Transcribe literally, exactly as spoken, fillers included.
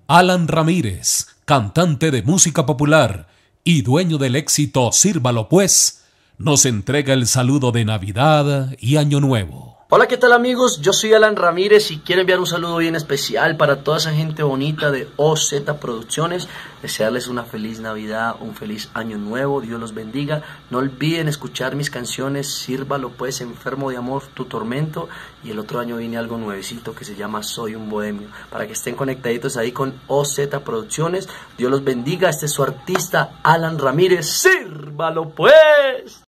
Alan Ramírez, cantante de música popular y dueño del éxito Sírvalo Pues, nos entrega el saludo de Navidad y Año Nuevo. Hola, ¿qué tal amigos? Yo soy Alan Ramírez y quiero enviar un saludo bien especial para toda esa gente bonita de O Z Producciones. Desearles una feliz Navidad, un feliz Año Nuevo, Dios los bendiga. No olviden escuchar mis canciones, Sírvalo Pues, Enfermo de Amor, Tu Tormento. Y el otro año viene algo nuevecito que se llama Soy un Bohemio. Para que estén conectaditos ahí con O Z Producciones. Dios los bendiga. Este es su artista Alan Ramírez. Sírvalo Pues.